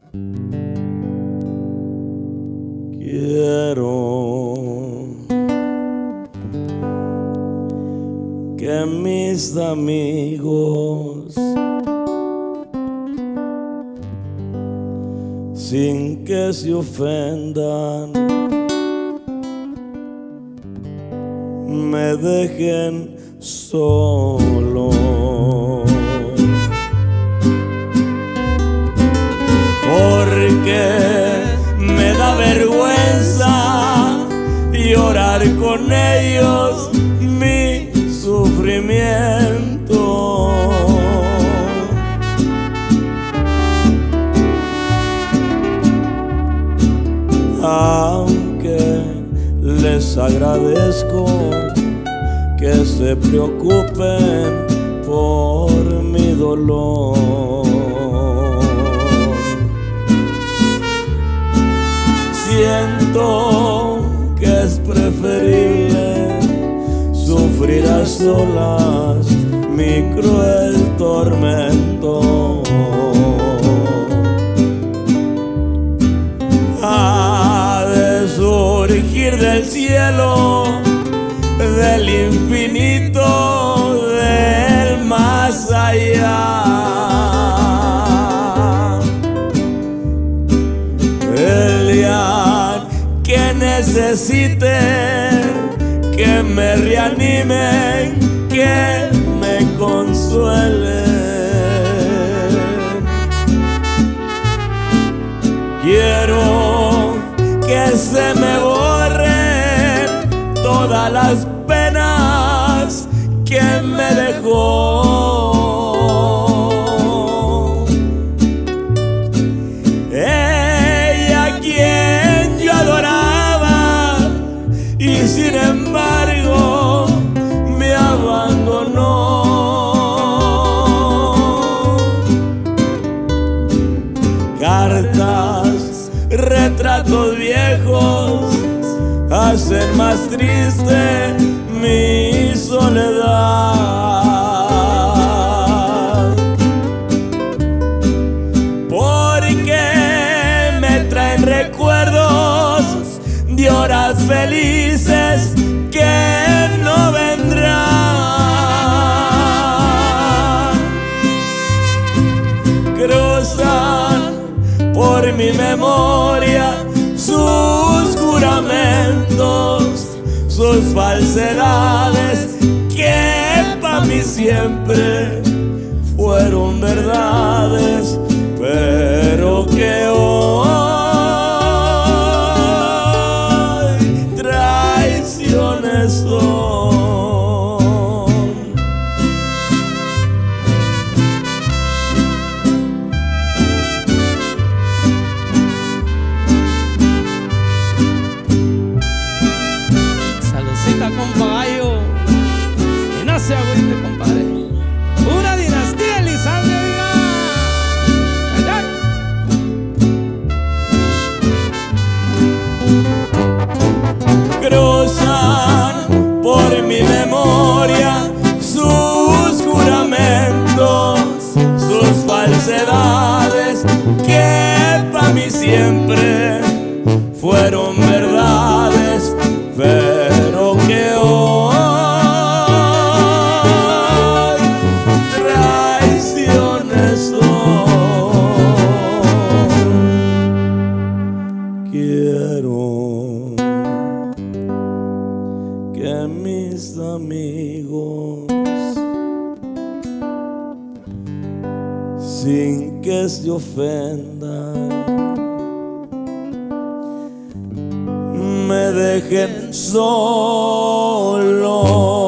Quiero que mis amigos, sin que se ofendan, me dejen solo, porque me da vergüenza llorar con ellos mi sufrimiento. Aunque les agradezco que se preocupen por mi dolor, siento que es preferible sufrir a solas mi cruel tormento. Ha de surgir del cielo, del infinito, del más allá, el día que necesite que me reanimen, que me consuelen. Quiero que se me borren todas las penas que me dejó ella, quien yo adoraba, y sin embargo me abandonó. Cartas, retratos viejos hacen más triste mi soledad, porque me traen recuerdos de horas felices que no vendrán. Cruzan por mi memoria sus juramentos, sus falsedades, que para mí siempre fueron verdades, pero que hoy traiciones son. Compadre, y no se agüite, compadre. Una dinastía Elizalde, diga. Cruzan por mi memoria sus juramentos, sus falsedades, que para mí siempre fueron verdades, pero que hoy traiciones son. Quiero que mis amigos, sin que se ofendan, me dejen solo.